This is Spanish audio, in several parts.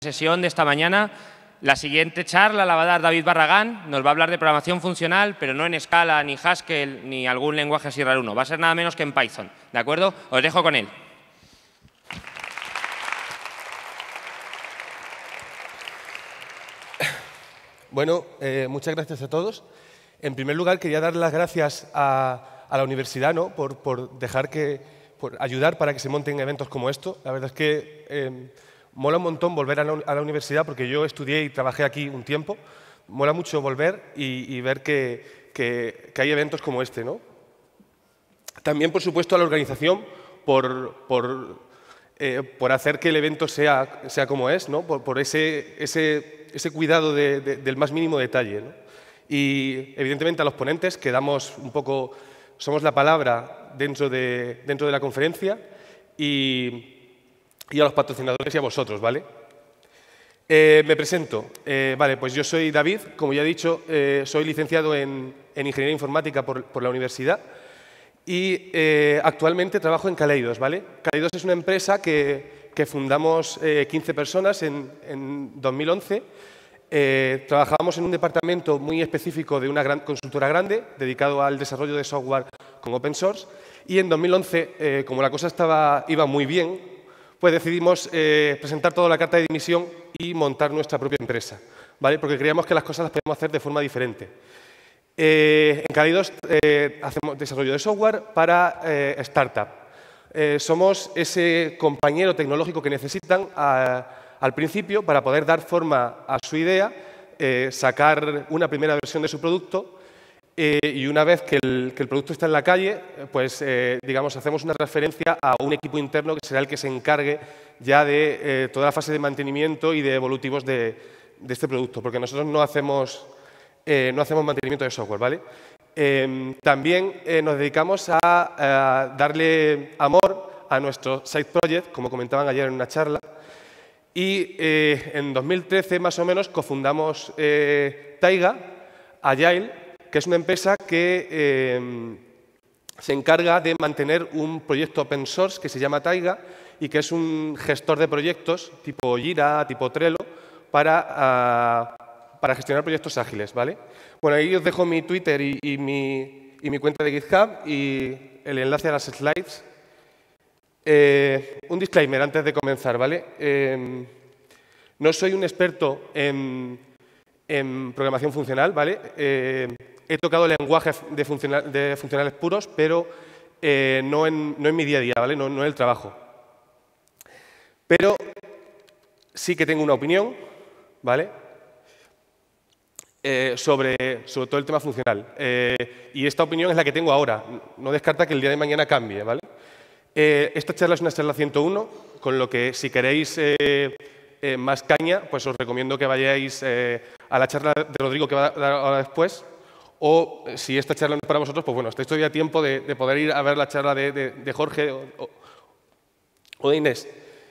Sesión de esta mañana. La siguiente charla la va a dar David Barragán. Nos va a hablar de programación funcional, pero no en Scala, ni Haskell, ni algún lenguaje así raro uno. Va a ser nada menos que en Python. ¿De acuerdo? Os dejo con él. Bueno, muchas gracias a todos. En primer lugar, quería dar las gracias a la universidad, ¿no? por ayudar para que se monten eventos como esto. La verdad es que mola un montón volver a la universidad porque yo estudié y trabajé aquí un tiempo. Mola mucho volver y ver que hay eventos como este, ¿no? También, por supuesto, a la organización por hacer que el evento sea como es, ¿no? por ese cuidado del más mínimo detalle, ¿no? Y, evidentemente, a los ponentes, que somos la palabra dentro de la conferencia, y a los patrocinadores y a vosotros, ¿vale? Me presento. Vale, pues yo soy David, como ya he dicho, soy licenciado en Ingeniería Informática por la universidad y actualmente trabajo en Kaleidos, ¿vale? Kaleidos es una empresa que fundamos 15 personas en 2011. Trabajábamos en un departamento muy específico de una gran consultora grande dedicado al desarrollo de software con open source y en 2011, como la cosa iba muy bien, pues decidimos presentar toda la carta de dimisión y montar nuestra propia empresa, ¿vale? Porque creíamos que las cosas las podemos hacer de forma diferente. En Kaleidos hacemos desarrollo de software para startup. Somos ese compañero tecnológico que necesitan al principio para poder dar forma a su idea, sacar una primera versión de su producto y una vez que el producto está en la calle, pues digamos, hacemos una transferencia a un equipo interno que será el que se encargue ya de toda la fase de mantenimiento y de evolutivos de este producto, porque nosotros no hacemos mantenimiento de software, ¿vale? También nos dedicamos a darle amor a nuestro side project, como comentaban ayer en una charla, y en 2013 más o menos cofundamos Taiga, Agile, que es una empresa que se encarga de mantener un proyecto open source que se llama Taiga y que es un gestor de proyectos tipo Jira, tipo Trello, para gestionar proyectos ágiles, ¿vale? Bueno, ahí os dejo mi Twitter y mi cuenta de GitHub y el enlace a las slides. Un disclaimer antes de comenzar, ¿vale? No soy un experto en programación funcional, ¿vale? He tocado lenguajes de funcionales puros, pero no en mi día a día, ¿vale? No en el trabajo. Pero sí que tengo una opinión, ¿vale? Sobre todo el tema funcional. Y esta opinión es la que tengo ahora. No descarta que el día de mañana cambie, ¿vale? Esta charla es una charla 101, con lo que si queréis más caña, pues os recomiendo que vayáis a la charla de Rodrigo que va a dar ahora después. O si esta charla no es para vosotros, pues bueno, estáis todavía a tiempo de poder ir a ver la charla de Jorge o de Inés.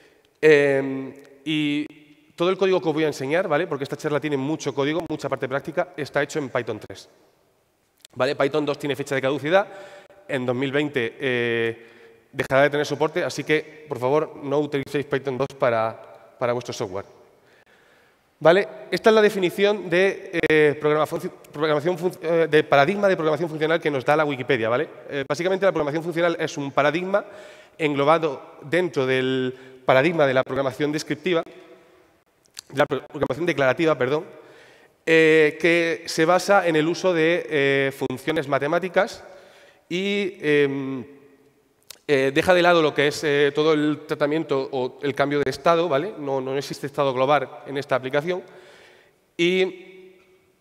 Y todo el código que os voy a enseñar, ¿vale? Porque esta charla tiene mucho código, mucha parte práctica, está hecho en Python 3. ¿Vale? Python 2 tiene fecha de caducidad. En 2020 dejará de tener soporte, así que, por favor, no utilicéis Python 2 para vuestro software. ¿Vale? Esta es la definición de paradigma de programación funcional que nos da la Wikipedia, ¿vale? Básicamente, la programación funcional es un paradigma englobado dentro del paradigma de la programación descriptiva, de la programación declarativa, perdón, que se basa en el uso de funciones matemáticas y deja de lado lo que es todo el tratamiento o el cambio de estado, ¿vale? No existe estado global en esta aplicación. Y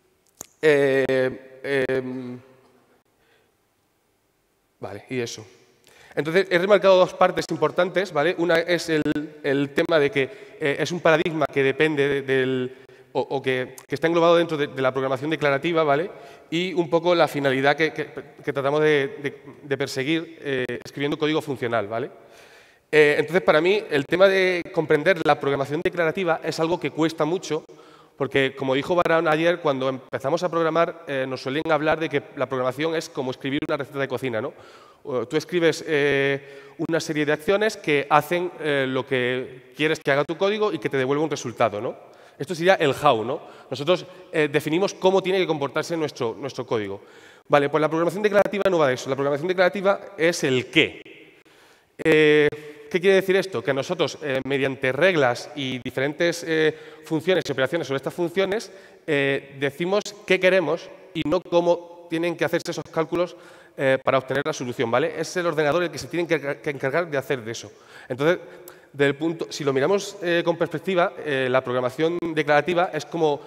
vale, y eso. Entonces, he remarcado dos partes importantes, ¿vale? Una es el tema de que es un paradigma que depende que está englobado dentro de la programación declarativa, ¿vale? Y un poco la finalidad que tratamos de perseguir escribiendo código funcional, ¿vale? Entonces, para mí, el tema de comprender la programación declarativa es algo que cuesta mucho Porque, como dijo Barón ayer, cuando empezamos a programar, nos suelen hablar de que la programación es como escribir una receta de cocina, ¿no? Tú escribes una serie de acciones que hacen lo que quieres que haga tu código y que te devuelva un resultado, ¿no? Esto sería el how, ¿no? Nosotros definimos cómo tiene que comportarse nuestro código. Vale, pues la programación declarativa no va de eso. La programación declarativa es el qué. ¿Qué quiere decir esto? Que nosotros, mediante reglas y diferentes funciones y operaciones sobre estas funciones, decimos qué queremos y no cómo tienen que hacerse esos cálculos para obtener la solución, ¿vale? Es el ordenador el que se tiene que encargar de hacer de eso. Entonces, si lo miramos con perspectiva, la programación declarativa es como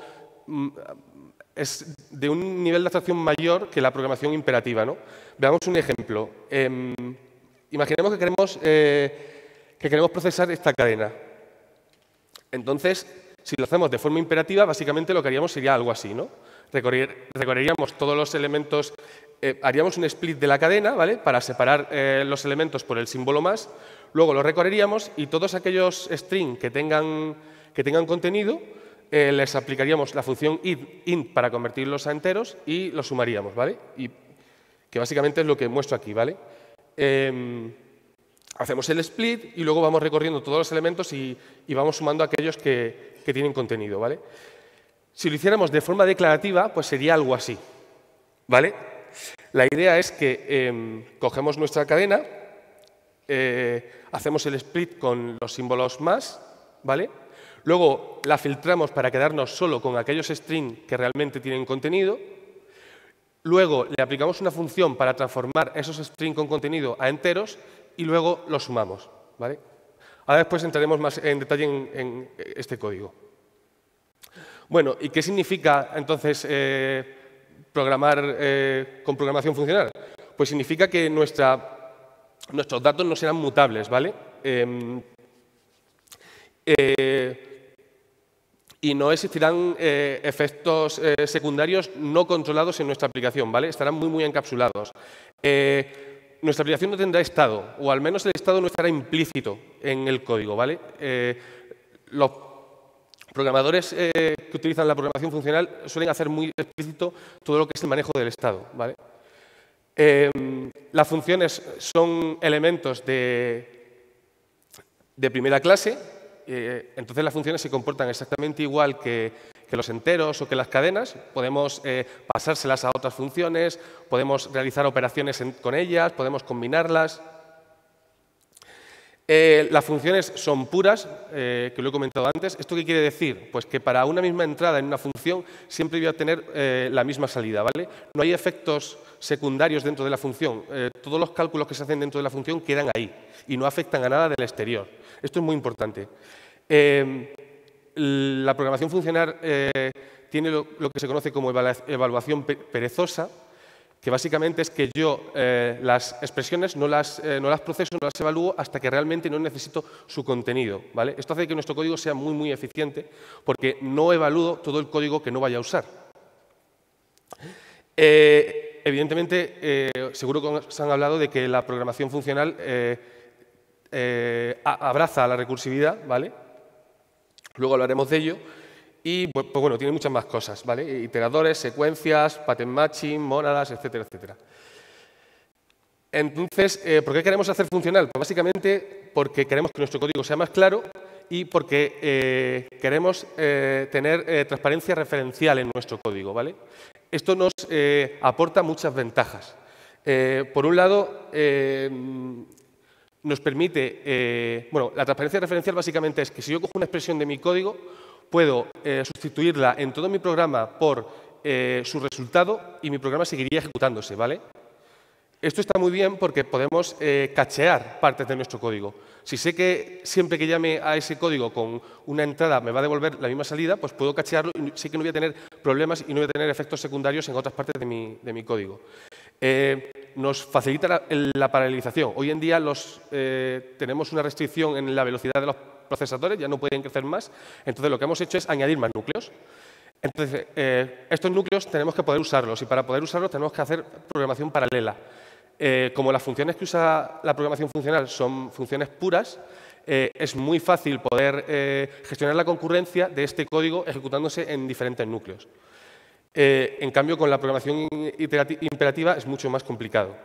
es de un nivel de abstracción mayor que la programación imperativa, ¿no? Veamos un ejemplo. Imaginemos que queremos procesar esta cadena. Entonces, si lo hacemos de forma imperativa, básicamente lo que haríamos sería algo así, ¿no? Recorreríamos todos los elementos, haríamos un split de la cadena, ¿vale? Para separar los elementos por el símbolo más, luego lo recorreríamos y todos aquellos string que tengan contenido, les aplicaríamos la función int para convertirlos a enteros y los sumaríamos, ¿vale? Y que básicamente es lo que muestro aquí, ¿vale? Hacemos el split y luego vamos recorriendo todos los elementos y vamos sumando aquellos que tienen contenido, ¿vale? Si lo hiciéramos de forma declarativa, pues sería algo así, ¿vale? La idea es que cogemos nuestra cadena, hacemos el split con los símbolos más, ¿vale? Luego la filtramos para quedarnos solo con aquellos strings que realmente tienen contenido. Luego le aplicamos una función para transformar esos strings con contenido a enteros y luego los sumamos, ¿vale? Ahora después entraremos más en detalle en este código. Bueno, ¿y qué significa entonces programar con programación funcional? Pues significa que nuestros datos no serán mutables, ¿vale? Y no existirán efectos secundarios no controlados en nuestra aplicación, ¿vale? Estarán muy encapsulados. Nuestra aplicación no tendrá estado, o al menos el estado no estará implícito en el código, ¿vale? Los programadores que utilizan la programación funcional suelen hacer muy explícito todo lo que es el manejo del estado, ¿vale? Las funciones son elementos de primera clase. Entonces las funciones se comportan exactamente igual que los enteros o que las cadenas. Podemos pasárselas a otras funciones, podemos realizar operaciones con ellas, podemos combinarlas. Las funciones son puras, que lo he comentado antes. ¿Esto qué quiere decir? Pues que para una misma entrada en una función siempre voy a tener la misma salida, ¿vale? No hay efectos secundarios dentro de la función. Todos los cálculos que se hacen dentro de la función quedan ahí y no afectan a nada del exterior. Esto es muy importante. La programación funcional tiene lo que se conoce como evaluación perezosa, que básicamente es que yo las expresiones no las proceso, no las evalúo hasta que realmente no necesito su contenido, ¿vale? Esto hace que nuestro código sea muy eficiente porque no evalúo todo el código que no vaya a usar. Evidentemente, seguro que os han hablado de que la programación funcional abraza la recursividad, ¿vale? Luego hablaremos de ello. Y, pues bueno, tiene muchas más cosas, ¿vale? Iteradores, secuencias, pattern matching, mónadas, etcétera, etcétera. Entonces, ¿por qué queremos hacer funcional? Pues básicamente porque queremos que nuestro código sea más claro y porque queremos tener transparencia referencial en nuestro código, ¿vale? Esto nos aporta muchas ventajas. Por un lado, nos permite... bueno, la transparencia referencial básicamente es que si yo cojo una expresión de mi código, puedo sustituirla en todo mi programa por su resultado y mi programa seguiría ejecutándose, ¿vale? Esto está muy bien porque podemos cachear partes de nuestro código. Si sé que siempre que llame a ese código con una entrada me va a devolver la misma salida, pues puedo cachearlo y sé que no voy a tener problemas y no voy a tener efectos secundarios en otras partes de mi código. Nos facilita la paralelización. Hoy en día tenemos una restricción en la velocidad de los procesadores, ya no pueden crecer más. Entonces, lo que hemos hecho es añadir más núcleos. Entonces, estos núcleos tenemos que poder usarlos y para poder usarlos tenemos que hacer programación paralela. Como las funciones que usa la programación funcional son funciones puras, es muy fácil poder gestionar la concurrencia de este código ejecutándose en diferentes núcleos. En cambio, con la programación imperativa es mucho más complicado.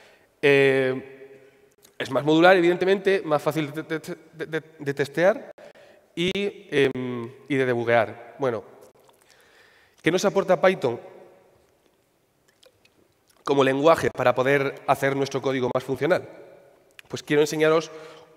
Es más modular, evidentemente, más fácil de testear y de debuguear. Bueno, ¿qué nos aporta Python como lenguaje para poder hacer nuestro código más funcional? Pues quiero enseñaros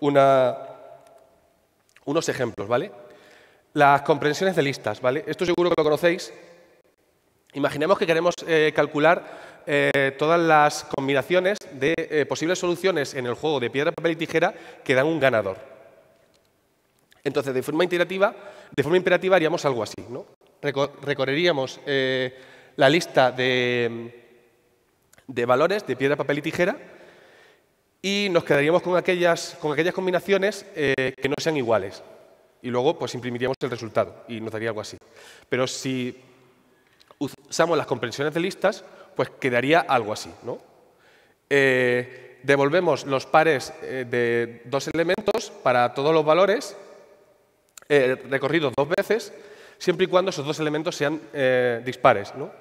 unos ejemplos, ¿vale? Las comprensiones de listas, ¿vale? Esto seguro que lo conocéis. Imaginemos que queremos calcular todas las combinaciones de posibles soluciones en el juego de piedra, papel y tijera que dan un ganador. Entonces, de forma imperativa haríamos algo así, ¿no? Recorreríamos la lista de valores de piedra, papel y tijera y nos quedaríamos con aquellas combinaciones que no sean iguales. Y luego pues imprimiríamos el resultado y nos daría algo así. Pero si usamos las comprensiones de listas, pues quedaría algo así, ¿no? Devolvemos los pares de dos elementos para todos los valores recorridos dos veces, siempre y cuando esos dos elementos sean dispares, ¿no?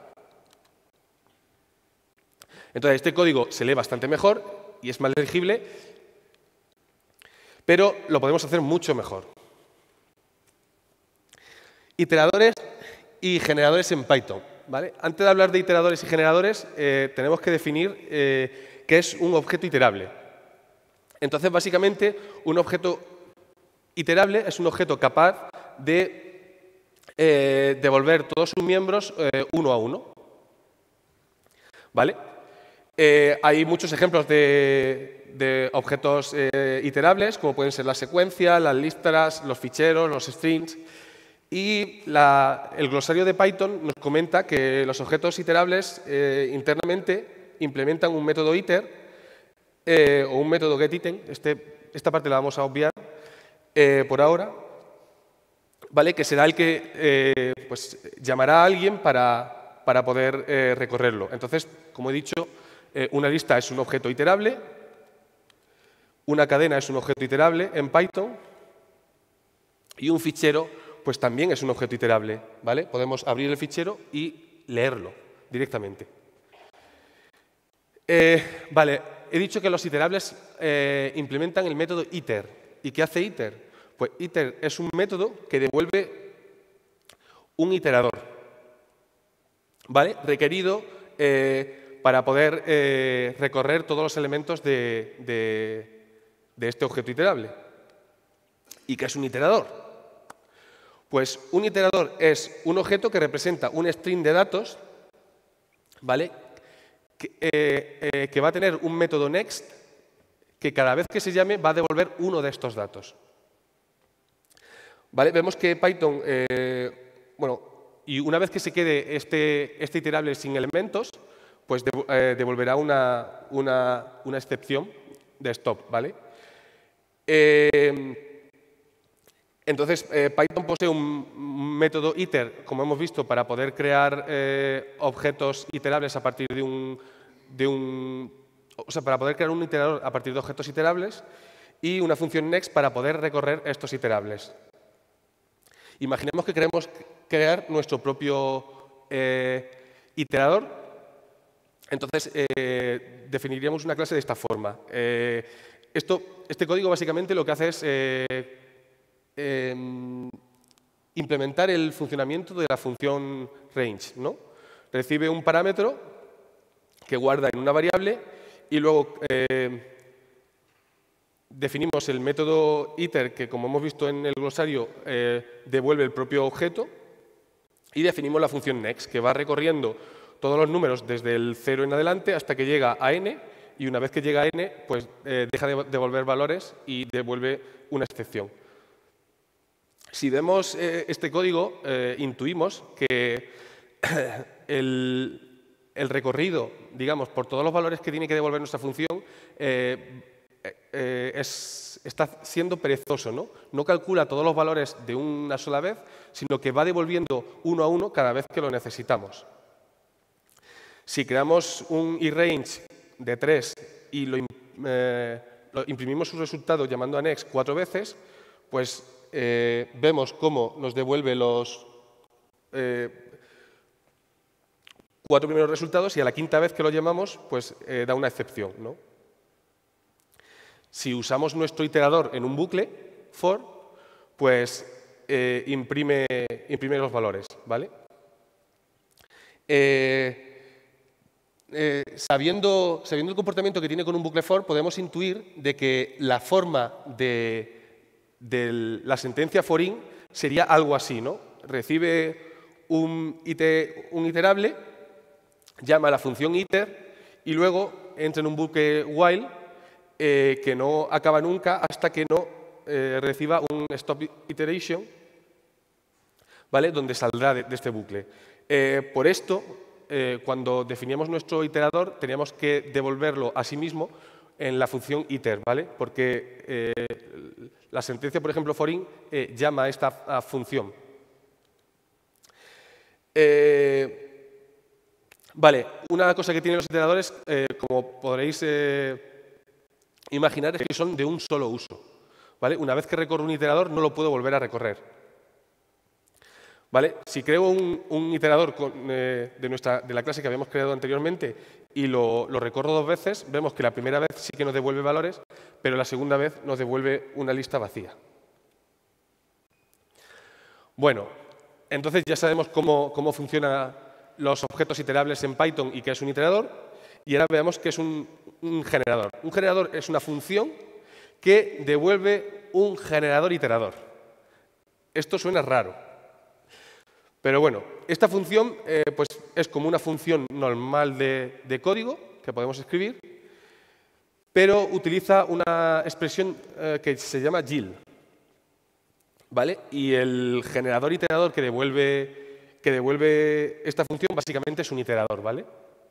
Entonces, este código se lee bastante mejor y es más legible, pero lo podemos hacer mucho mejor. Iteradores y generadores en Python, ¿vale? Antes de hablar de iteradores y generadores, tenemos que definir qué es un objeto iterable. Entonces, básicamente, un objeto iterable es un objeto capaz de devolver todos sus miembros uno a uno, ¿vale? Hay muchos ejemplos de objetos iterables, como pueden ser la secuencia, las listas, los ficheros, los strings. Y el glosario de Python nos comenta que los objetos iterables internamente implementan un método iter o un método getItem. Esta parte la vamos a obviar por ahora, ¿vale? Que será el que pues, llamará a alguien para poder recorrerlo. Entonces, como he dicho, una lista es un objeto iterable, una cadena es un objeto iterable en Python y un fichero pues también es un objeto iterable, ¿vale? Podemos abrir el fichero y leerlo directamente. Vale, he dicho que los iterables implementan el método iter. ¿Y qué hace iter? Pues iter es un método que devuelve un iterador, ¿vale? Requerido para poder recorrer todos los elementos de este objeto iterable. ¿Y qué es un iterador? Pues un iterador es un objeto que representa un string de datos, ¿vale? Que va a tener un método next que cada vez que se llame va a devolver uno de estos datos. ¿Vale? Vemos que Python, bueno, y una vez que se quede este iterable sin elementos, pues devolverá una excepción de stop, ¿vale? Entonces, Python posee un método iter, como hemos visto, para poder crear objetos iterables a partir o sea, para poder crear un iterador a partir de objetos iterables y una función next para poder recorrer estos iterables. Imaginemos que queremos crear nuestro propio iterador. Entonces, definiríamos una clase de esta forma. Este código básicamente lo que hace es implementar el funcionamiento de la función range, ¿no? Recibe un parámetro que guarda en una variable y luego definimos el método iter que, como hemos visto en el glosario, devuelve el propio objeto y definimos la función next que va recorriendo todos los números desde el 0 en adelante hasta que llega a n y una vez que llega a n, pues deja de devolver valores y devuelve una excepción. Si vemos este código, intuimos que el recorrido, digamos, por todos los valores que tiene que devolver nuestra función está siendo perezoso, ¿no? No calcula todos los valores de una sola vez, sino que va devolviendo uno a uno cada vez que lo necesitamos. Si creamos un iRange de 3 y imprimimos su resultado llamando a next 4 veces, pues vemos cómo nos devuelve los 4 primeros resultados y a la quinta vez que lo llamamos, pues da una excepción, ¿no? Si usamos nuestro iterador en un bucle for, pues imprime los valores, ¿vale? Sabiendo el comportamiento que tiene con un bucle for, podemos intuir de que la forma de la sentencia for in sería algo así, ¿no? Recibe un iterable, llama a la función iter y luego entra en un bucle while que no acaba nunca hasta que no reciba un stop iteration, ¿vale? Donde saldrá de este bucle. Por esto, cuando definíamos nuestro iterador, teníamos que devolverlo a sí mismo en la función iter, ¿vale? Porque la sentencia, por ejemplo, for in, llama a esta función. Vale, una cosa que tienen los iteradores, como podréis imaginar, es que son de un solo uso, ¿vale? Una vez que recorro un iterador, no lo puedo volver a recorrer. ¿Vale? Si creo un iterador de la clase que habíamos creado anteriormente y lo recorro 2 veces, vemos que la primera vez sí que nos devuelve valores, pero la segunda vez nos devuelve una lista vacía. Bueno, entonces ya sabemos cómo funcionan los objetos iterables en Python y qué es un iterador, y ahora veamos qué es un generador. Un generador es una función que devuelve un generador iterador. Esto suena raro. Pero bueno, esta función pues es como una función normal de código que podemos escribir, pero utiliza una expresión que se llama GIL, ¿vale? Y el generador iterador que devuelve esta función básicamente es un iterador, ¿vale?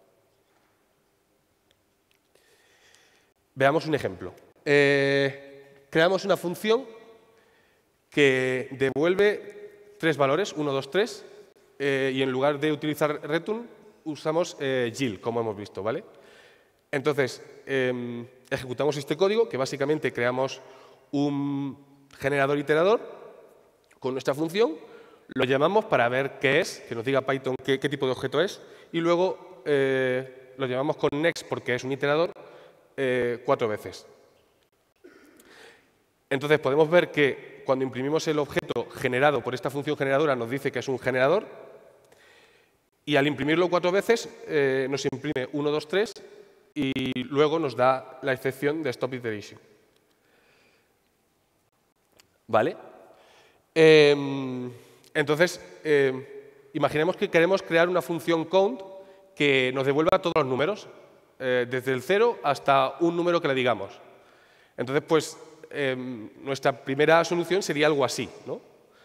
Veamos un ejemplo. Creamos una función que devuelve 3 valores, 1, 2, 3, y en lugar de utilizar return, usamos GIL, como hemos visto, ¿vale? Entonces, ejecutamos este código, que básicamente creamos un generador iterador con nuestra función, lo llamamos para ver qué es, que nos diga Python qué tipo de objeto es, y luego lo llamamos con next porque es un iterador 4 veces. Entonces, podemos ver que cuando imprimimos el objeto generado por esta función generadora nos dice que es un generador y al imprimirlo 4 veces nos imprime 1, 2, 3 y luego nos da la excepción de stop iteration. ¿Vale? Entonces, imaginemos que queremos crear una función count que nos devuelva todos los números, desde el 0 hasta un número que le digamos. Entonces, pues, nuestra primera solución sería algo así, ¿no?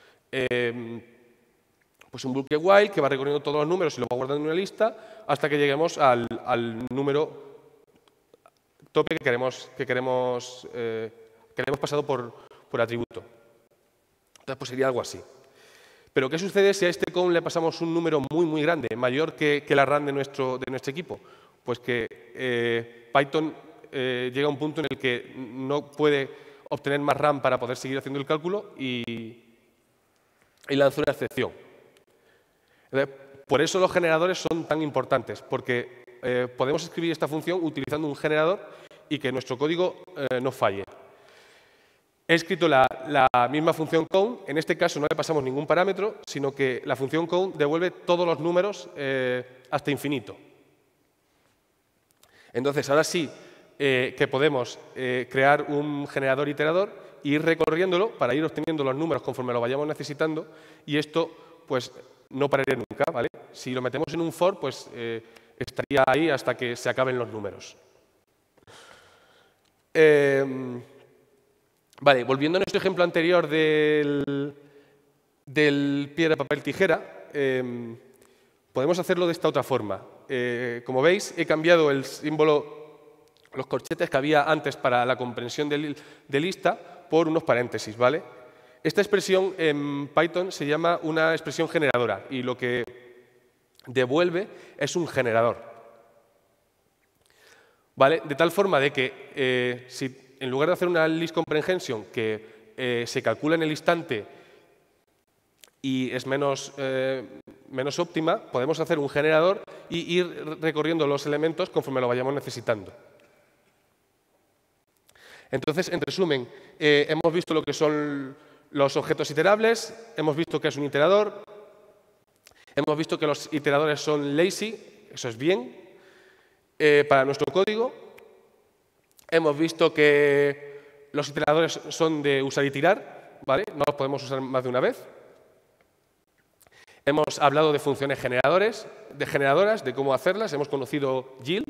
Pues un bucle while que va recorriendo todos los números y lo va guardando en una lista hasta que lleguemos al número tope que queremos pasado por atributo. Entonces, pues sería algo así. Pero, ¿qué sucede si a este count le pasamos un número muy, muy grande, mayor que la RAM de nuestro equipo? Pues que Python llega a un punto en el que no puede obtener más RAM para poder seguir haciendo el cálculo y lanza una excepción. Entonces, por eso los generadores son tan importantes, porque podemos escribir esta función utilizando un generador y que nuestro código no falle. He escrito la misma función count, en este caso no le pasamos ningún parámetro, sino que la función count devuelve todos los números hasta infinito. Entonces, ahora sí que podemos crear un generador iterador e ir recorriéndolo para ir obteniendo los números conforme lo vayamos necesitando y esto pues no pararía nunca, ¿vale? Si lo metemos en un for, pues estaría ahí hasta que se acaben los números. Vale, volviendo a nuestro ejemplo anterior del piedra, papel, tijera, podemos hacerlo de esta otra forma. Como veis, he cambiado el símbolo, los corchetes que había antes para la comprensión de lista por unos paréntesis, ¿vale? Esta expresión en Python se llama una expresión generadora y lo que devuelve es un generador. ¿Vale? De tal forma de que si en lugar de hacer una list comprehension que se calcula en el instante y es menos óptima, podemos hacer un generador y ir recorriendo los elementos conforme lo vayamos necesitando. Entonces, en resumen, hemos visto lo que son los objetos iterables, hemos visto que es un iterador, hemos visto que los iteradores son lazy, eso es bien, para nuestro código. Hemos visto que los iteradores son de usar y tirar, ¿vale? No los podemos usar más de una vez. Hemos hablado de funciones generadoras, de cómo hacerlas, hemos conocido GIL.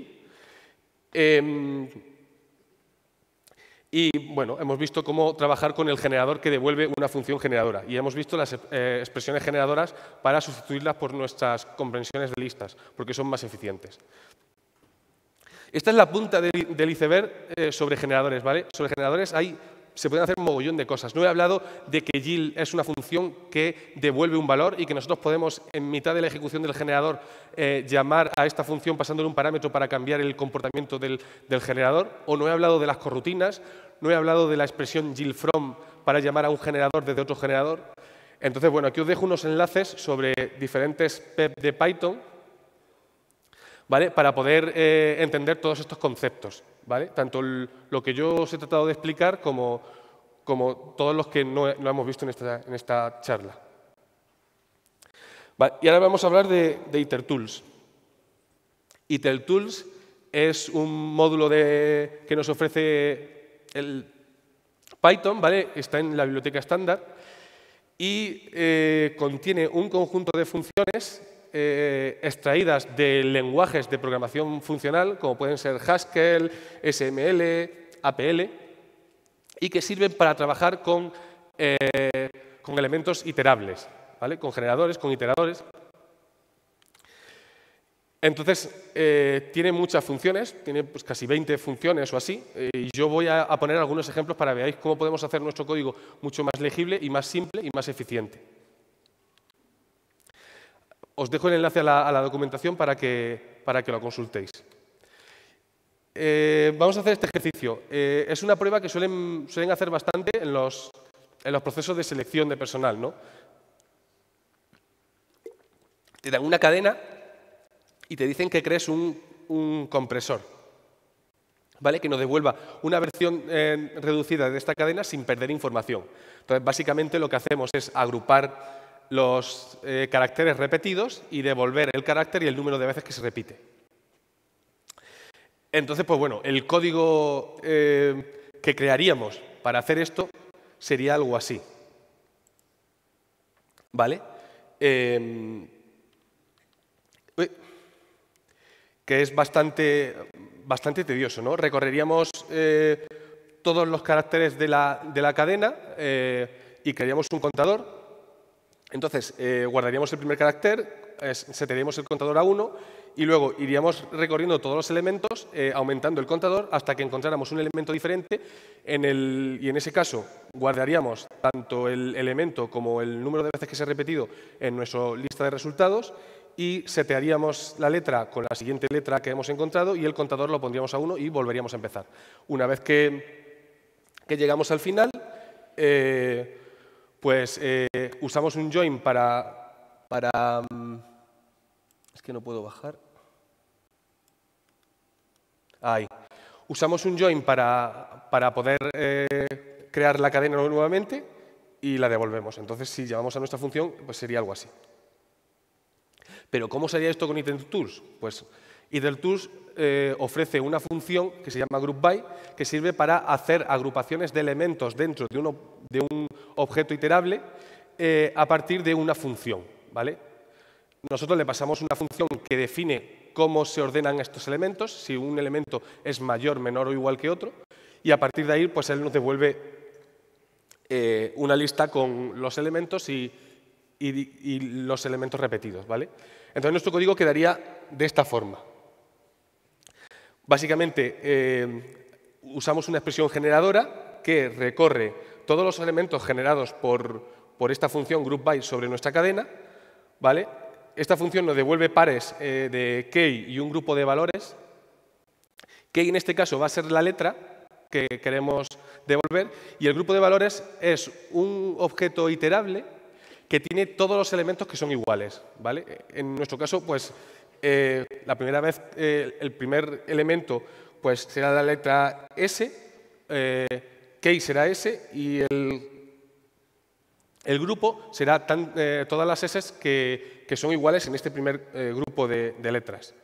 Y bueno, hemos visto cómo trabajar con el generador que devuelve una función generadora. Y hemos visto las expresiones generadoras para sustituirlas por nuestras comprensiones de listas, porque son más eficientes. Esta es la punta del iceberg sobre generadores, ¿vale? Sobre generadores se pueden hacer un mogollón de cosas. No he hablado de que GIL es una función que devuelve un valor y que nosotros podemos, en mitad de la ejecución del generador, llamar a esta función pasándole un parámetro para cambiar el comportamiento del generador. O no he hablado de las corrutinas, no he hablado de la expresión GIL from para llamar a un generador desde otro generador. Entonces, bueno, aquí os dejo unos enlaces sobre diferentes PEP de Python, ¿vale? Para poder entender todos estos conceptos, ¿vale? Tanto lo que yo os he tratado de explicar como todos los que no hemos visto en esta charla. Vale, y ahora vamos a hablar de IterTools. IterTools es un módulo que nos ofrece el Python, ¿vale? Está en la biblioteca estándar y contiene un conjunto de funciones extraídas de lenguajes de programación funcional, como pueden ser Haskell, SML, APL, y que sirven para trabajar con elementos iterables, ¿vale? Con generadores, con iteradores. Entonces, tiene muchas funciones, tiene pues, casi 20 funciones o así, y yo voy a poner algunos ejemplos para que veáis cómo podemos hacer nuestro código mucho más legible y más simple y más eficiente. Os dejo el enlace a la documentación para que lo consultéis. Vamos a hacer este ejercicio. Es una prueba que suelen hacer bastante en los procesos de selección de personal, ¿no? Te dan una cadena y te dicen que crees un compresor, ¿vale? Que nos devuelva una versión reducida de esta cadena sin perder información. Entonces, básicamente lo que hacemos es agrupar los caracteres repetidos y devolver el carácter y el número de veces que se repite. Entonces, pues bueno, el código que crearíamos para hacer esto sería algo así, ¿vale? Que es bastante tedioso, ¿no? Recorreríamos todos los caracteres de la cadena y crearíamos un contador. Entonces, guardaríamos el primer carácter, setearíamos el contador a 1 y luego iríamos recorriendo todos los elementos, aumentando el contador hasta que encontráramos un elemento diferente y en ese caso guardaríamos tanto el elemento como el número de veces que se ha repetido en nuestra lista de resultados y setearíamos la letra con la siguiente letra que hemos encontrado y el contador lo pondríamos a 1 y volveríamos a empezar. Una vez que llegamos al final, pues usamos un join para es que no puedo bajar. Ahí. Usamos un join para poder crear la cadena nuevamente y la devolvemos. Entonces, si llamamos a nuestra función, pues sería algo así. Pero, ¿cómo sería esto con IterTools? Pues IterTools ofrece una función que se llama GroupBy, que sirve para hacer agrupaciones de elementos dentro de un objeto iterable a partir de una función, ¿vale? Nosotros le pasamos una función que define cómo se ordenan estos elementos, si un elemento es mayor, menor o igual que otro, y a partir de ahí pues él nos devuelve una lista con los elementos y los elementos repetidos, ¿vale? Entonces nuestro código quedaría de esta forma. Básicamente usamos una expresión generadora que recorre todos los elementos generados por esta función GroupBy sobre nuestra cadena, ¿vale? Esta función nos devuelve pares de key y un grupo de valores. Key en este caso va a ser la letra que queremos devolver. Y el grupo de valores es un objeto iterable que tiene todos los elementos que son iguales, ¿vale? En nuestro caso, pues, la primera vez, el primer elemento pues, será la letra S, key será S y el grupo será todas las S que son iguales en este primer grupo de letras.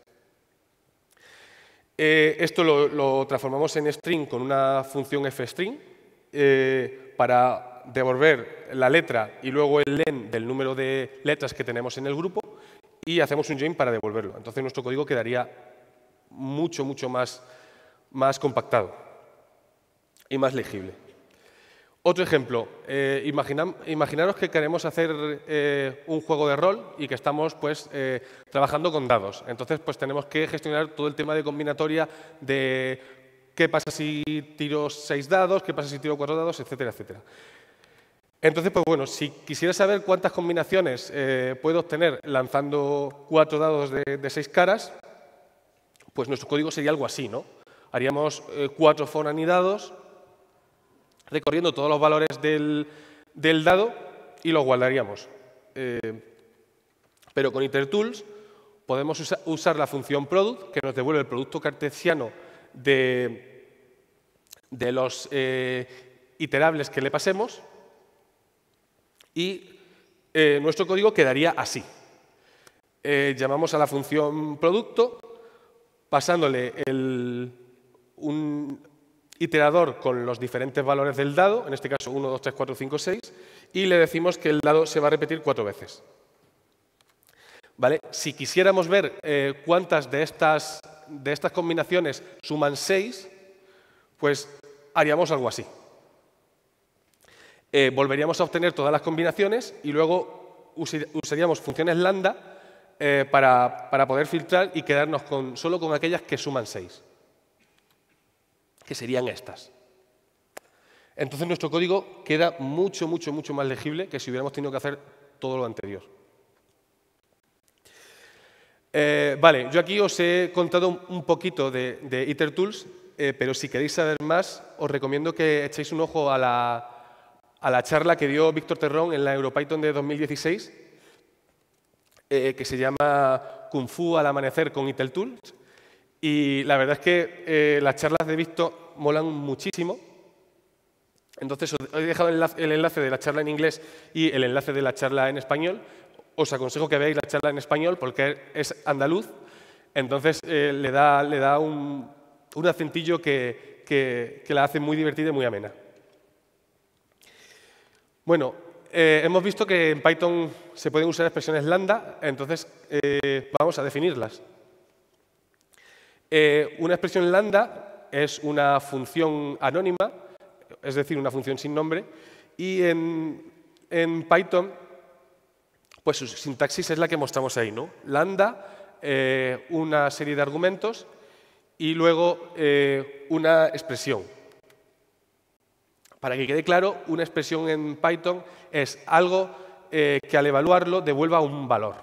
Esto lo transformamos en string con una función fstring para devolver la letra y luego el len del número de letras que tenemos en el grupo y hacemos un join para devolverlo. Entonces nuestro código quedaría mucho más compactado y más legible. Otro ejemplo, imaginaros que queremos hacer un juego de rol y que estamos pues, trabajando con dados. Entonces pues, tenemos que gestionar todo el tema de combinatoria de qué pasa si tiro 6 dados, qué pasa si tiro 4 dados, etcétera, etcétera. Entonces, pues bueno, si quisiera saber cuántas combinaciones puedo obtener lanzando 4 dados de 6 caras, pues nuestro código sería algo así, ¿no? Haríamos 4 for anidados, recorriendo todos los valores del dado y los guardaríamos. Pero con itertools podemos usar la función product, que nos devuelve el producto cartesiano de los iterables que le pasemos, y nuestro código quedaría así. Llamamos a la función producto, pasándole un iterador con los diferentes valores del dado, en este caso 1, 2, 3, 4, 5, 6, y le decimos que el dado se va a repetir 4 veces. ¿Vale? Si quisiéramos ver cuántas de estas combinaciones suman 6, pues haríamos algo así. Volveríamos a obtener todas las combinaciones y luego usaríamos funciones lambda para poder filtrar y quedarnos solo con aquellas que suman 6. Que serían estas. Entonces nuestro código queda mucho más legible que si hubiéramos tenido que hacer todo lo anterior. Vale, yo aquí os he contado un poquito de itertools, pero si queréis saber más, os recomiendo que echéis un ojo a la charla que dio Víctor Terrón en la EuroPython de 2016, que se llama Kung Fu al amanecer con itertools. Y la verdad es que las charlas de Víctor molan muchísimo. Entonces, os he dejado el enlace de la charla en inglés y el enlace de la charla en español. Os aconsejo que veáis la charla en español porque es andaluz. Entonces, le da un acentillo que la hace muy divertida y muy amena. Bueno, hemos visto que en Python se pueden usar expresiones lambda. Entonces, vamos a definirlas. Una expresión lambda es una función anónima, es decir, una función sin nombre, y en Python, pues su sintaxis es la que mostramos ahí, ¿no? Lambda, una serie de argumentos y luego una expresión. Para que quede claro, una expresión en Python es algo que al evaluarlo devuelva un valor.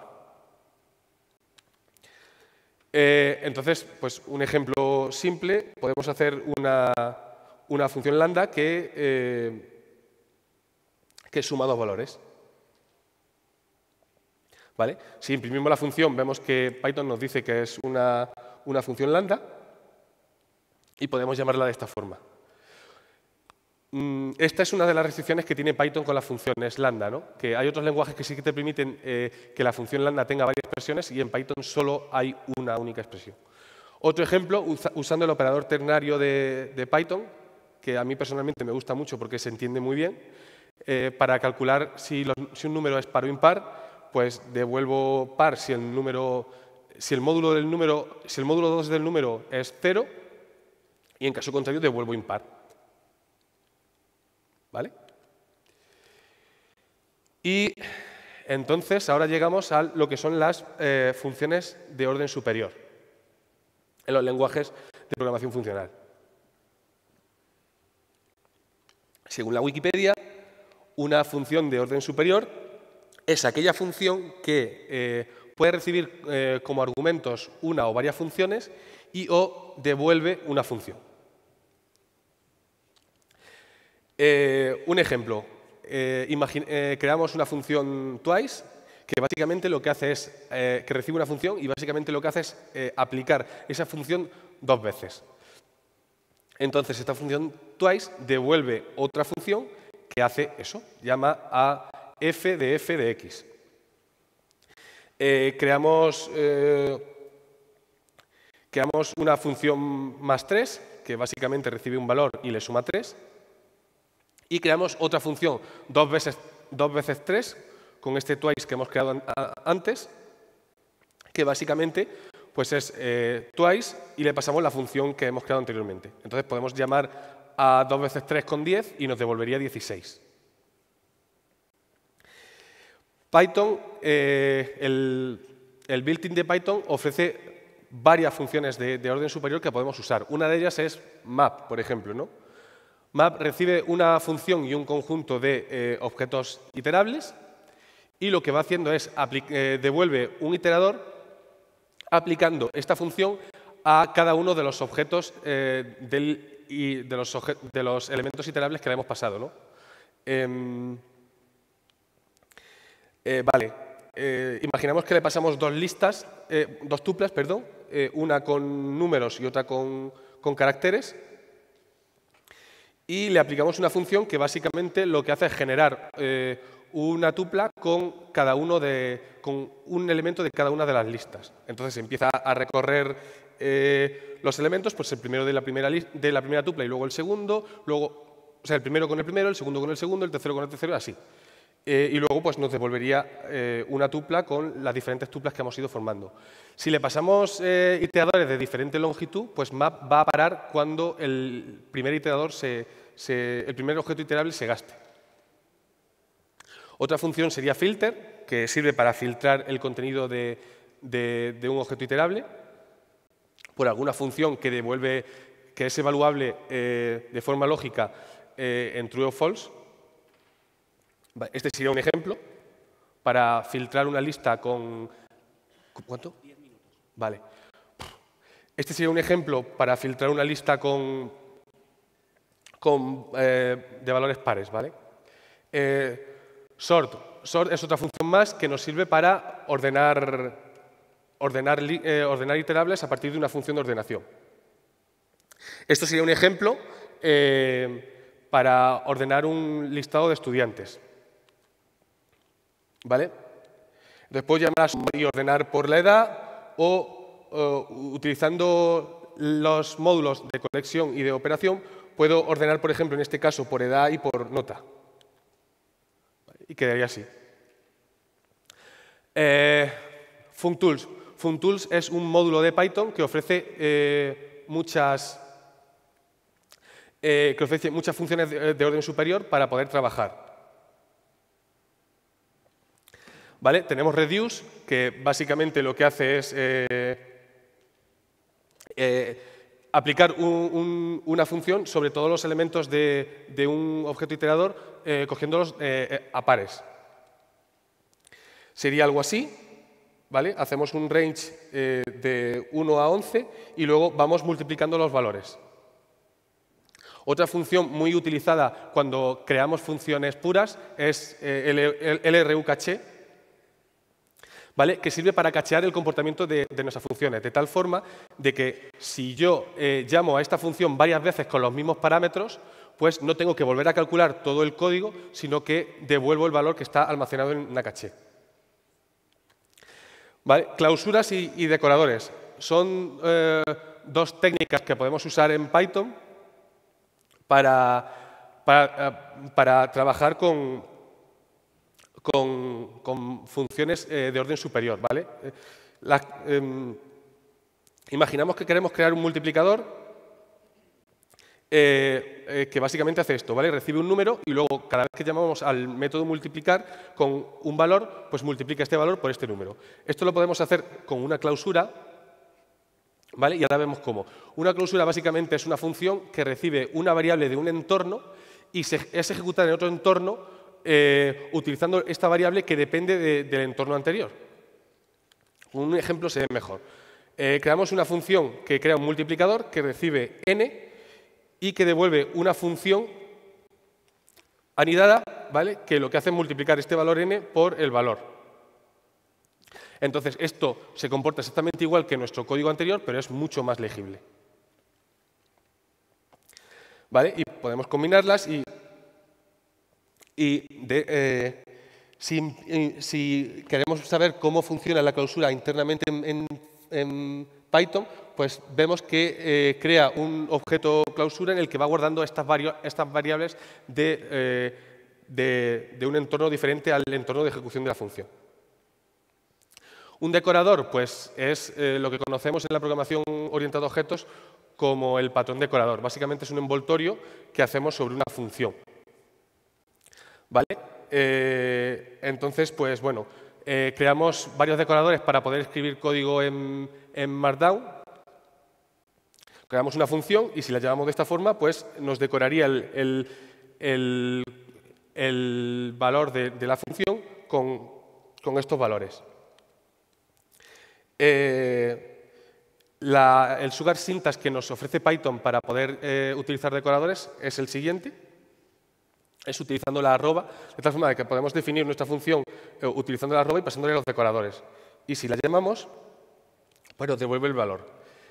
Entonces, pues un ejemplo simple, podemos hacer una función lambda que suma 2 valores. ¿Vale? Si imprimimos la función, vemos que Python nos dice que es una función lambda y podemos llamarla de esta forma. Esta es una de las restricciones que tiene Python con las funciones lambda, ¿no? Que hay otros lenguajes que sí que te permiten que la función lambda tenga varias expresiones y en Python solo hay una única expresión. Otro ejemplo, usando el operador ternario de Python, que a mí personalmente me gusta mucho porque se entiende muy bien, para calcular si un número es par o impar, pues devuelvo par si el módulo 2 del número es 0 y en caso contrario devuelvo impar. ¿Vale? Y entonces ahora llegamos a lo que son las funciones de orden superior en los lenguajes de programación funcional. Según la Wikipedia, una función de orden superior es aquella función que puede recibir como argumentos una o varias funciones y o devuelve una función. Un ejemplo. Creamos una función twice que básicamente lo que hace es que recibe una función y básicamente lo que hace es aplicar esa función 2 veces. Entonces, esta función twice devuelve otra función que hace eso, llama a f de x. Creamos una función más 3, que básicamente recibe un valor y le suma 3. Y creamos otra función 2 veces 3, con este twice que hemos creado antes, que básicamente pues es twice y le pasamos la función que hemos creado anteriormente. Entonces podemos llamar a 2 veces 3 con 10 y nos devolvería 16. Python, el built-in de Python ofrece varias funciones de orden superior que podemos usar. Una de ellas es map, por ejemplo, ¿no? Map recibe una función y un conjunto de objetos iterables y lo que va haciendo es devuelve un iterador aplicando esta función a cada uno de los objetos de los elementos iterables que le hemos pasado, ¿no? Imaginamos que le pasamos dos tuplas, una con números y otra con caracteres. Y le aplicamos una función que básicamente lo que hace es generar una tupla con un elemento de cada una de las listas. Entonces empieza a recorrer los elementos, pues el primero de la primera tupla y luego el segundo, o sea, el primero con el primero, el segundo con el segundo, el tercero con el tercero, así. Y luego pues nos devolvería una tupla con las diferentes tuplas que hemos ido formando. Si le pasamos iteradores de diferente longitud, pues map va a parar cuando el primer iterador el primer objeto iterable se gaste. Otra función sería filter, que sirve para filtrar el contenido de un objeto iterable por alguna función que devuelve, que es evaluable de forma lógica en true o false. Este sería un ejemplo para filtrar una lista con... ¿Cuánto? 10 minutos. Vale. Este sería un ejemplo para filtrar una lista de valores pares, ¿vale? Sort es otra función más que nos sirve para ordenar iterables a partir de una función de ordenación. Esto sería un ejemplo para ordenar un listado de estudiantes. ¿Vale? Después llamar a sumar y ordenar por la edad o utilizando los módulos de conexión y de operación puedo ordenar, por ejemplo, en este caso por edad y por nota. Y quedaría así. FuncTools. FuncTools es un módulo de Python que ofrece muchas funciones de orden superior para poder trabajar. ¿Vale? Tenemos reduce, que básicamente lo que hace es aplicar una función sobre todos los elementos de un objeto iterador, cogiéndolos a pares. Sería algo así, ¿vale? Hacemos un range de 1 a 11 y luego vamos multiplicando los valores. Otra función muy utilizada cuando creamos funciones puras es el LRU caché, ¿vale? Que sirve para cachear el comportamiento de nuestras funciones, de tal forma de que si yo llamo a esta función varias veces con los mismos parámetros, pues no tengo que volver a calcular todo el código, sino que devuelvo el valor que está almacenado en una caché. ¿Vale? Clausuras y decoradores. Son dos técnicas que podemos usar en Python para trabajar con funciones de orden superior, ¿vale? Imaginamos que queremos crear un multiplicador que básicamente hace esto, ¿vale? Recibe un número y luego cada vez que llamamos al método multiplicar con un valor, pues multiplica este valor por este número. Esto lo podemos hacer con una clausura, ¿vale? Y ahora vemos cómo. Una clausura básicamente es una función que recibe una variable de un entorno y es ejecutada en otro entorno utilizando esta variable que depende del entorno anterior. Un ejemplo se ve mejor. Creamos una función que crea un multiplicador que recibe n y que devuelve una función anidada, ¿vale? Que lo que hace es multiplicar este valor n por el valor. Entonces, esto se comporta exactamente igual que nuestro código anterior, pero es mucho más legible. ¿Vale? Y podemos combinarlas si queremos saber cómo funciona la clausura internamente en Python, pues vemos que crea un objeto clausura en el que va guardando estas variables de un entorno diferente al entorno de ejecución de la función. Un decorador, pues, es lo que conocemos en la programación orientada a objetos como el patrón decorador. Básicamente es un envoltorio que hacemos sobre una función. ¿Vale? Entonces, pues bueno, creamos varios decoradores para poder escribir código en Markdown. Creamos una función y si la llamamos de esta forma, pues nos decoraría el valor de la función con estos valores. El Sugar Syntax que nos ofrece Python para poder utilizar decoradores es el siguiente. Es utilizando la arroba, de tal forma que podemos definir nuestra función utilizando la arroba y pasándole los decoradores. Y si la llamamos, pues nos devuelve el valor.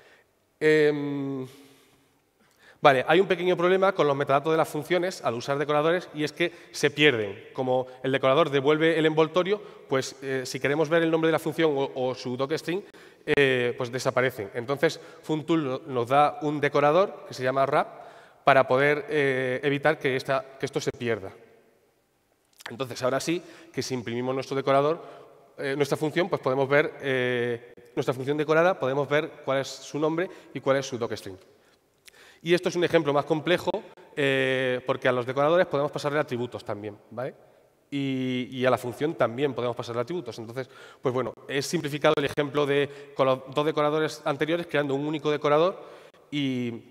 Vale, hay un pequeño problema con los metadatos de las funciones al usar decoradores y es que se pierden. Como el decorador devuelve el envoltorio, pues si queremos ver el nombre de la función o su docstring, pues desaparecen. Entonces, Funtool nos da un decorador que se llama wrap para poder evitar que esto se pierda. Entonces, ahora sí, que si imprimimos nuestro decorador, nuestra función, pues podemos ver, nuestra función decorada, podemos ver cuál es su nombre y cuál es su docstring. Y esto es un ejemplo más complejo porque a los decoradores podemos pasarle atributos también, ¿vale? Y a la función también podemos pasarle atributos. Entonces, pues bueno, he simplificado el ejemplo con los dos decoradores anteriores, creando un único decorador y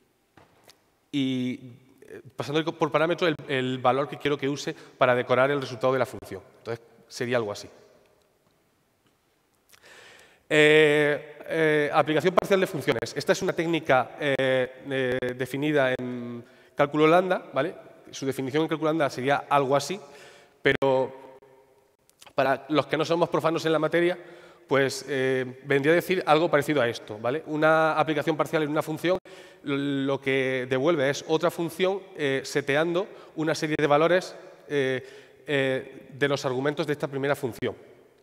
pasando por parámetro el valor que quiero que use para decorar el resultado de la función. Entonces, sería algo así. Aplicación parcial de funciones. Esta es una técnica definida en cálculo lambda, ¿vale? Su definición en cálculo lambda sería algo así, pero para los que no somos profanos en la materia, pues vendría a decir algo parecido a esto, ¿vale? Una aplicación parcial en una función lo que devuelve es otra función seteando una serie de valores de los argumentos de esta primera función.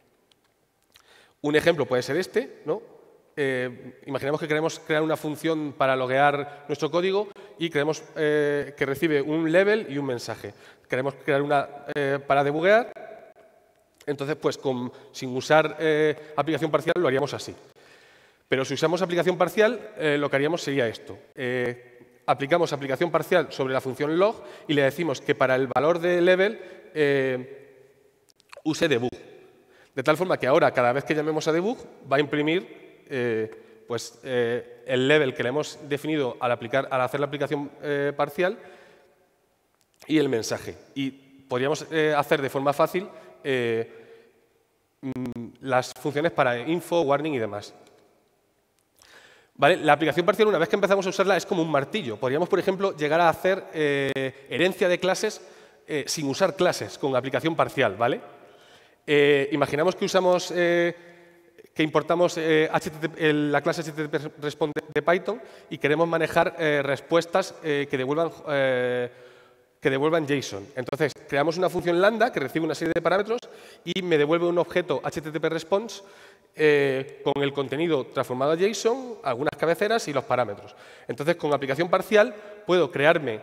Un ejemplo puede ser este, ¿no? Imaginemos que queremos crear una función para loguear nuestro código y queremos que recibe un level y un mensaje. Queremos crear una para debuguear, entonces pues sin usar aplicación parcial lo haríamos así. Pero si usamos aplicación parcial, lo que haríamos sería esto. Aplicamos aplicación parcial sobre la función log y le decimos que para el valor de level use debug. De tal forma que ahora, cada vez que llamemos a debug, va a imprimir el level que le hemos definido al hacer la aplicación parcial y el mensaje. Y podríamos hacer de forma fácil las funciones para info, warning y demás. ¿Vale? La aplicación parcial, una vez que empezamos a usarla, es como un martillo. Podríamos, por ejemplo, llegar a hacer herencia de clases sin usar clases con aplicación parcial, ¿vale? Imaginamos que usamos, que importamos la clase HTTP Response de Python y queremos manejar respuestas que devuelvan JSON. Entonces, creamos una función lambda que recibe una serie de parámetros y me devuelve un objeto HTTP Response con el contenido transformado a JSON, algunas cabeceras y los parámetros. Entonces, con aplicación parcial puedo crearme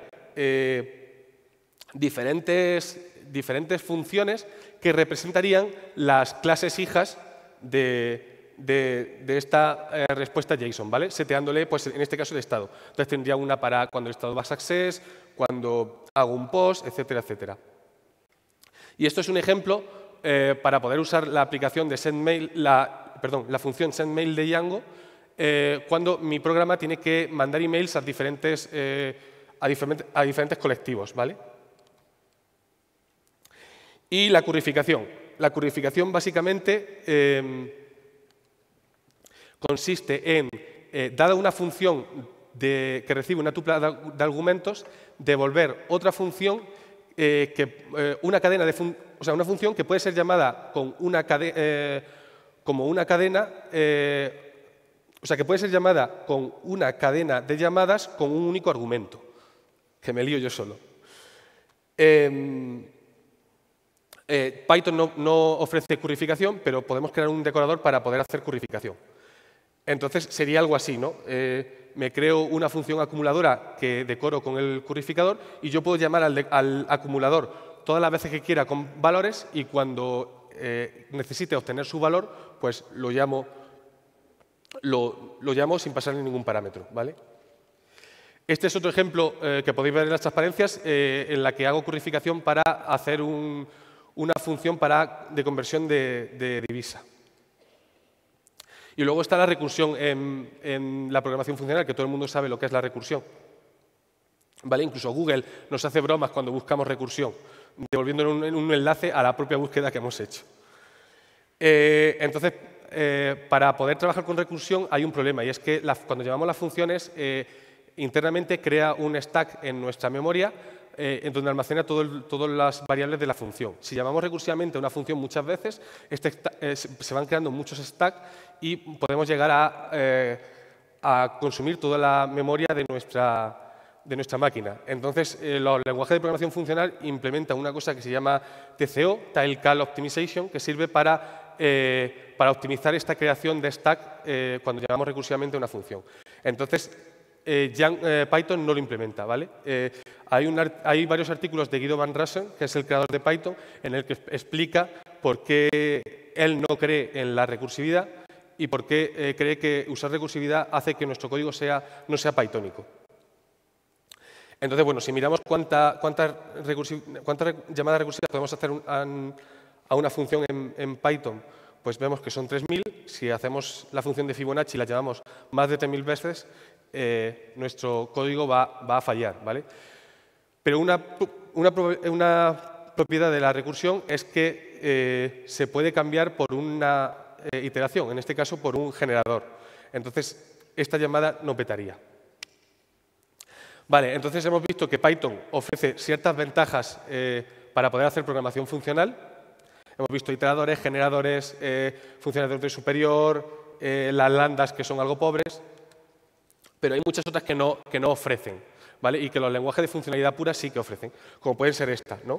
diferentes funciones que representarían las clases hijas de esta respuesta JSON, ¿vale? Seteándole, pues, en este caso, el estado. Entonces, tendría una para cuando el estado va a success, cuando hago un post, etcétera, etcétera. Y esto es un ejemplo para poder usar la aplicación de sendMail, la función sendMail de Django cuando mi programa tiene que mandar emails a diferentes colectivos, ¿vale? Y la currificación. La currificación básicamente consiste en, dada una función que recibe una tupla de argumentos, devolver otra función una cadena o sea, una función que puede ser llamada con como una cadena, o sea, que puede ser llamada con una cadena de llamadas con un único argumento, que me lío yo solo. Python no ofrece currificación, pero podemos crear un decorador para poder hacer currificación. Entonces, sería algo así, ¿no? Me creo una función acumuladora que decoro con el currificador y yo puedo llamar al acumulador todas las veces que quiera con valores y cuando necesite obtener su valor, pues lo llamo sin pasarle ningún parámetro, ¿vale? Este es otro ejemplo que podéis ver en las transparencias en la que hago currificación para hacer una función de conversión de divisa. Y luego está la recursión en la programación funcional, que todo el mundo sabe lo que es la recursión. ¿Vale? Incluso Google nos hace bromas cuando buscamos recursión, devolviendo un enlace a la propia búsqueda que hemos hecho. Entonces, para poder trabajar con recursión hay un problema, y es que cuando llamamos las funciones, internamente crea un stack en nuestra memoria en donde almacena todas las variables de la función. Si llamamos recursivamente a una función muchas veces, se van creando muchos stacks y podemos llegar a consumir toda la memoria de nuestra máquina. Entonces, los lenguajes de programación funcional implementan una cosa que se llama TCO, Tail Call Optimization, que sirve para optimizar esta creación de stack cuando llamamos recursivamente a una función. Entonces, Python no lo implementa, ¿vale? Hay varios artículos de Guido van Rossum, que es el creador de Python, en el que explica por qué él no cree en la recursividad y por qué cree que usar recursividad hace que nuestro código no sea pythónico. Entonces, bueno, si miramos cuántas llamadas recursivas podemos hacer a una función en Python, pues vemos que son 3000. Si hacemos la función de Fibonacci y la llamamos más de 3000 veces, nuestro código va a fallar, ¿vale? Pero una propiedad de la recursión es que se puede cambiar por una iteración, en este caso por un generador. Entonces, esta llamada no petaría. Vale, entonces hemos visto que Python ofrece ciertas ventajas para poder hacer programación funcional. Hemos visto iteradores, generadores, funciones de orden superior, las lambdas que son algo pobres, pero hay muchas otras que no ofrecen, ¿vale? Y que los lenguajes de funcionalidad pura sí que ofrecen, como pueden ser estas, ¿no?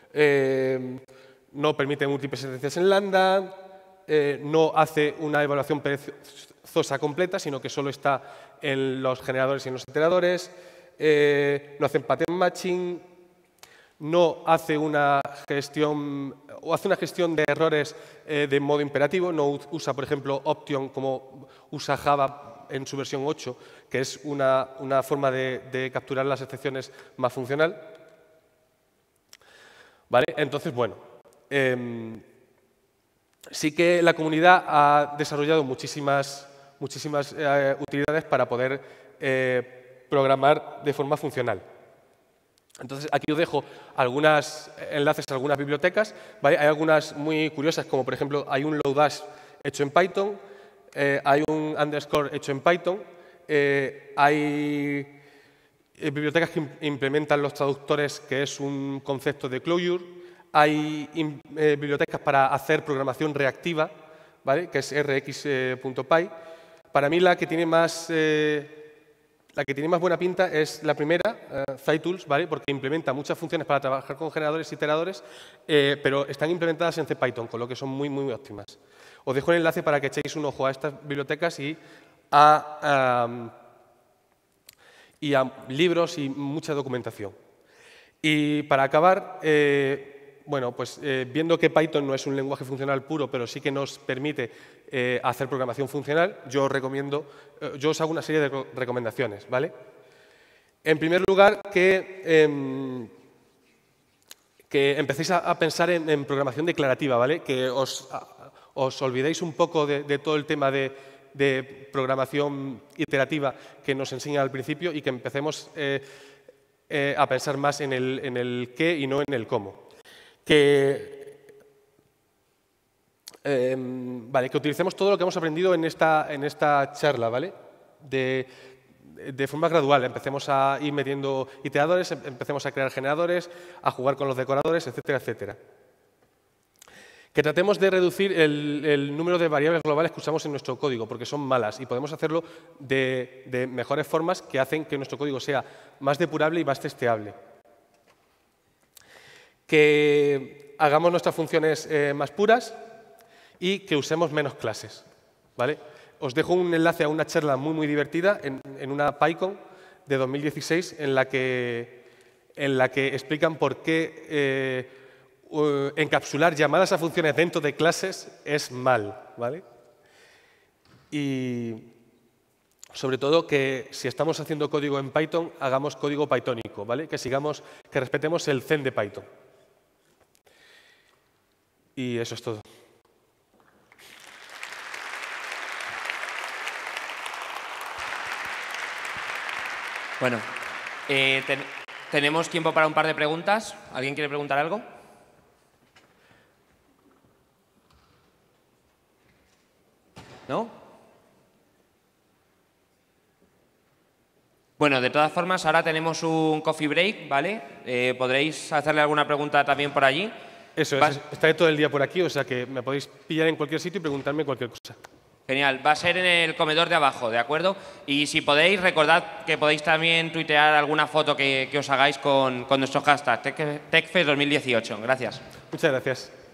No permite múltiples sentencias en lambda, no hace una evaluación perezosa completa, sino que solo está en los generadores y en los iteradores, no hacen pattern matching, no hace una gestión o hace una gestión de errores de modo imperativo, no usa, por ejemplo, Option como usa Java en su versión 8, que es una forma de capturar las excepciones más funcional. ¿Vale? Entonces, bueno, sí que la comunidad ha desarrollado muchísimas utilidades para poder programar de forma funcional. Entonces, aquí os dejo algunos enlaces a algunas bibliotecas, ¿vale? Hay algunas muy curiosas, como por ejemplo, hay un Lodash hecho en Python, hay un underscore hecho en Python, hay bibliotecas que implementan los traductores, que es un concepto de closure, hay bibliotecas para hacer programación reactiva, ¿vale? Que es rx.py. Para mí la que tiene más buena pinta es la primera, PyTools, ¿vale? Porque implementa muchas funciones para trabajar con generadores y iteradores, pero están implementadas en CPython, con lo que son muy, muy óptimas. Os dejo el enlace para que echéis un ojo a estas bibliotecas y a libros y mucha documentación. Y para acabar, bueno, pues viendo que Python no es un lenguaje funcional puro, pero sí que nos permite hacer programación funcional, yo os hago una serie de recomendaciones, ¿vale? En primer lugar, que empecéis a pensar en programación declarativa, ¿vale? Que os olvidéis un poco de todo el tema de programación iterativa que nos enseña al principio y que empecemos a pensar más en el qué y no en el cómo. Vale, que utilicemos todo lo que hemos aprendido en esta charla, ¿vale? de forma gradual. Empecemos a ir metiendo iteradores, empecemos a crear generadores, a jugar con los decoradores, etcétera, etcétera. Que tratemos de reducir el número de variables globales que usamos en nuestro código, porque son malas, y podemos hacerlo de mejores formas que hacen que nuestro código sea más depurable y más testeable. Que hagamos nuestras funciones más puras y que usemos menos clases, ¿vale? Os dejo un enlace a una charla muy, muy divertida en una PyCon de 2016 en la que explican por qué encapsular llamadas a funciones dentro de clases es mal, ¿vale? Y sobre todo que si estamos haciendo código en Python, hagamos código pythónico, ¿vale? Que respetemos el zen de Python. Y eso es todo. Bueno, tenemos tiempo para un par de preguntas. ¿Alguien quiere preguntar algo? ¿No? Bueno, de todas formas, ahora tenemos un coffee break, ¿vale? Podréis hacerle alguna pregunta también por allí. Eso es, estaré todo el día por aquí, o sea que me podéis pillar en cualquier sitio y preguntarme cualquier cosa. Genial, va a ser en el comedor de abajo, ¿de acuerdo? Y si podéis, recordad que podéis también tuitear alguna foto que os hagáis con nuestro hashtag TechFest 2018. Gracias. Muchas gracias.